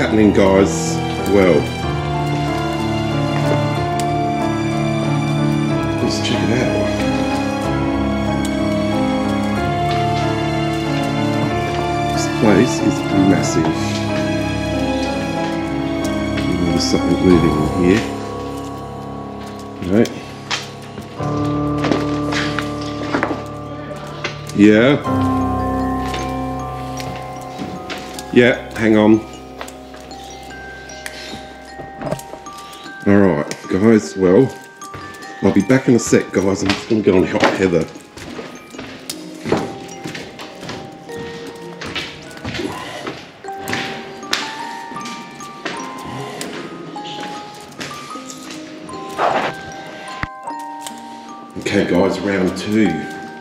happening, guys? Well, let's check it out. This place is massive. There's something moving in here. Right. Yeah. Yeah, hang on. Alright, guys, well, I'll be back in a sec, guys. I'm just going to go and help Heather. Okay, guys, round two.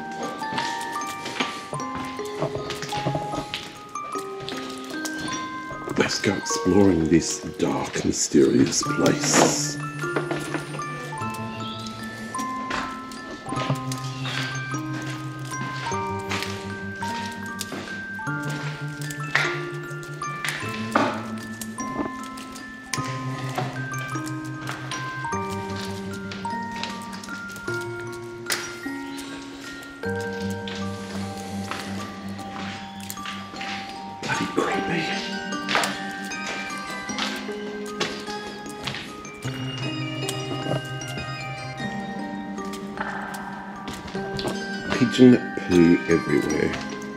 Let's go exploring this dark, mysterious place. Bloody creepy. Pigeon poo everywhere.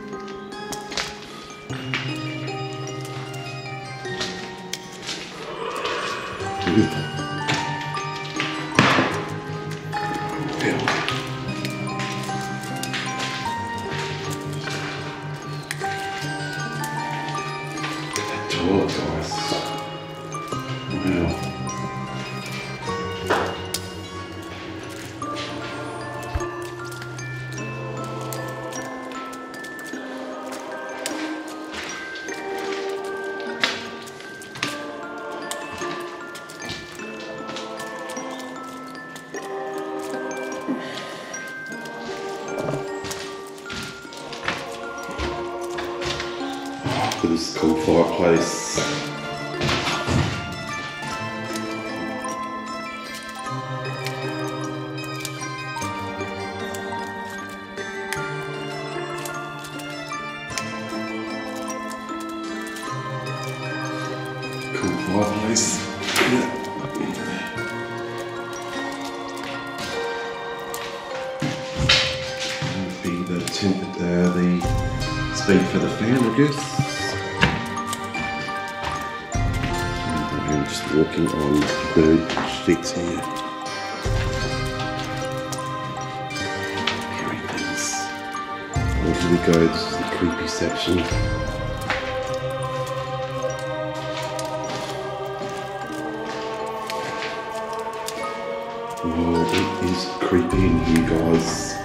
That toilet, guys. Wow. This cool fireplace. Cool fireplace. Yeah. Be the speed for the fan, I guess. I'm just walking on bird sheets here. Hearing things. Well, here we go, this is the creepy section. Oh, it is creepy in here, guys.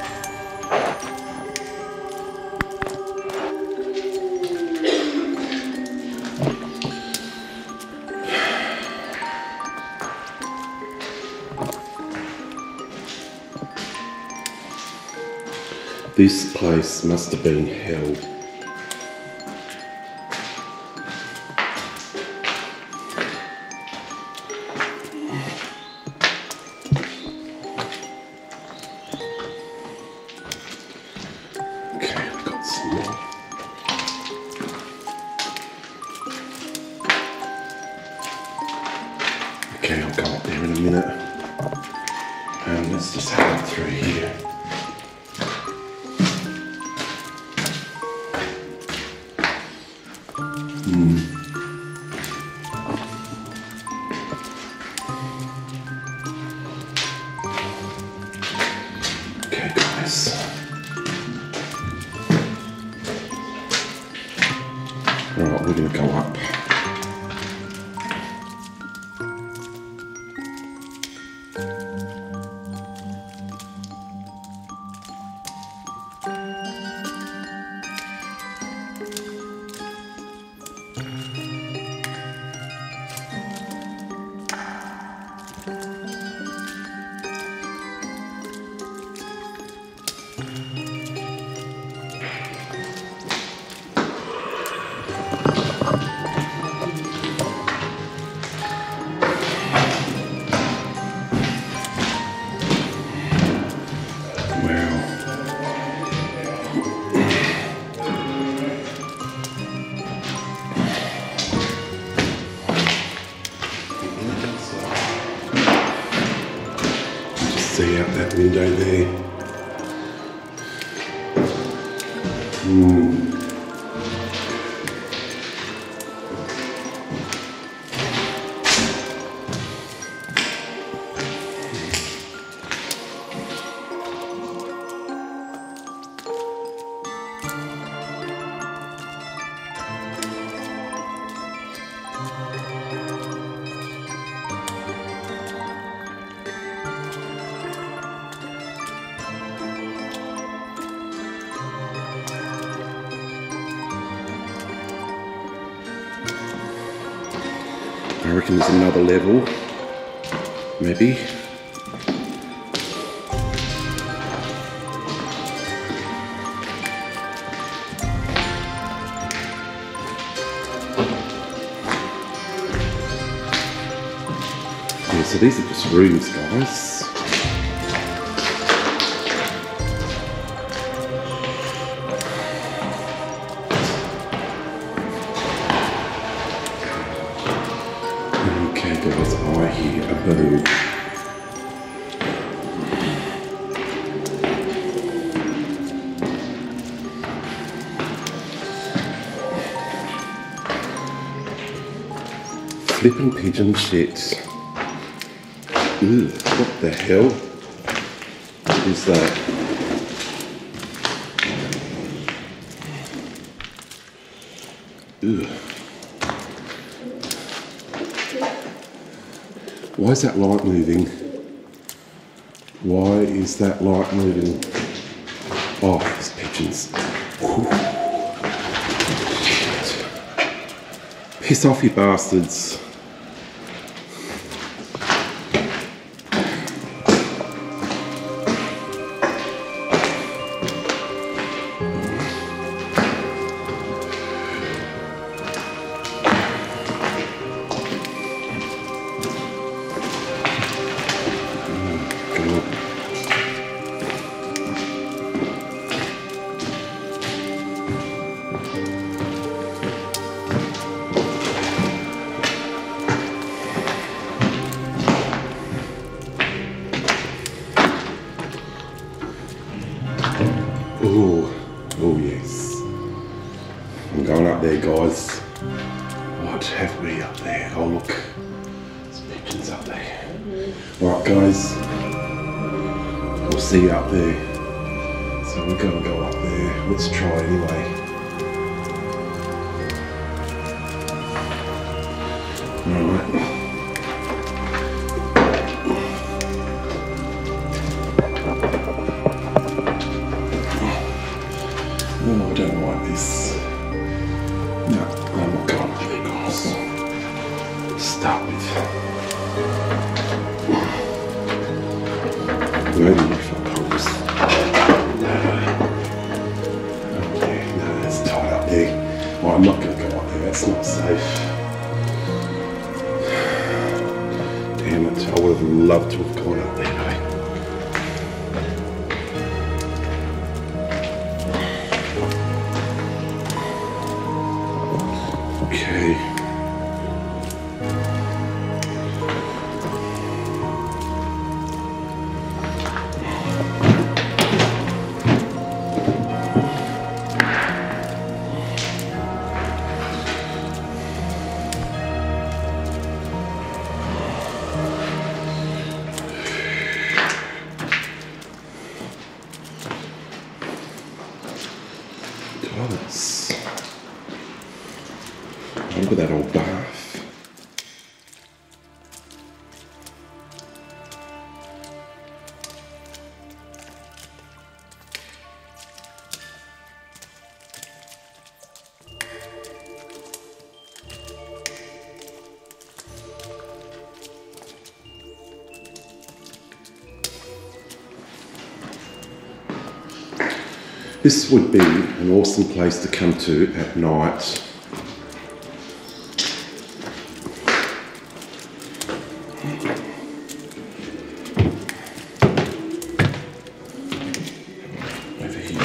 This place must have been hell. Okay, I've got some more. Okay, I'll go up there in a minute. Let's just have it through here. Okay, guys. Alright, we're going to go up. out that window there. I reckon there's another level, maybe. Yeah, so these are just rooms, guys. Okay guys, I hear a bird. Flipping pigeon shit. Ew, what the hell is that? Ew. Why is that light moving? Why is that light moving? Oh, there's pigeons. Whew. Shit. Piss off, you bastards. Oh yes. I'm going up there, guys. What have we up there? Oh look, there's pigeons up there. Alright guys, we'll see you up there. So we're going to go up there. Let's try anyway. Alright. Oh, I don't like this. No, I'm not going up there, guys. Start with. Maybe if I pause. No. Oh, yeah, no, it's tight up there. Well, I'm not going to go up there, that's not safe. Damn it, I would have loved to have gone up there, eh? Okay. Toilets. Look at that old bath. This would be an awesome place to come to at night. Over here.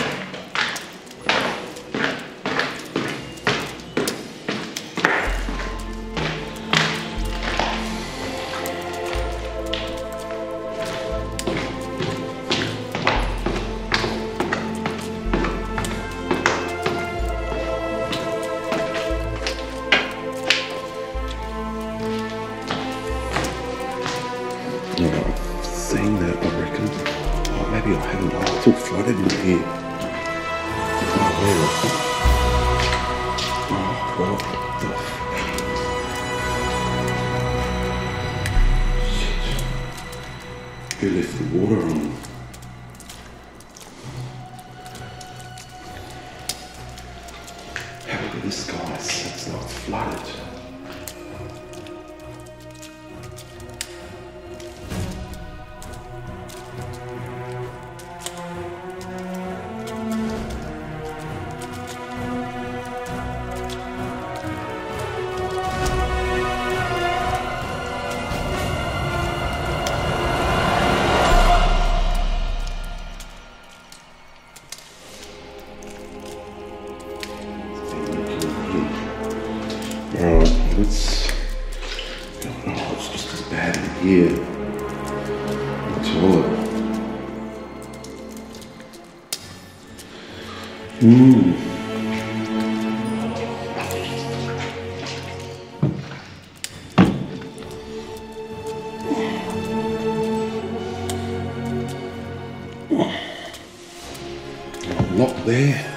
maybe I haven't. Oh, it's all flooded in here. Oh, where? Oh, what the f... Shit. Who left the water on? Look at this, guys. It's not flooded. Alright, let's... Oh, it's just as bad in here. The toilet. Lock there.